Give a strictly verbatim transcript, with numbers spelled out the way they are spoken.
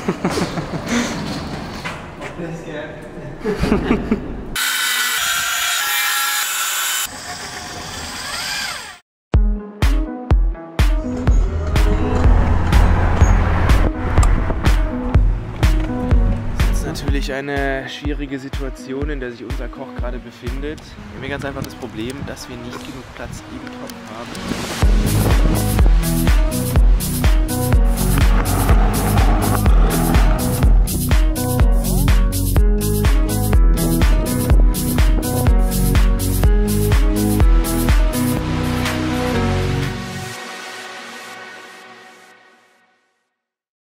Natürlich eine schwierige Situation, in der sich unser Koch gerade befindet. Wir haben hier ganz einfach das Problem, dass wir nicht genug Platz im Topf haben.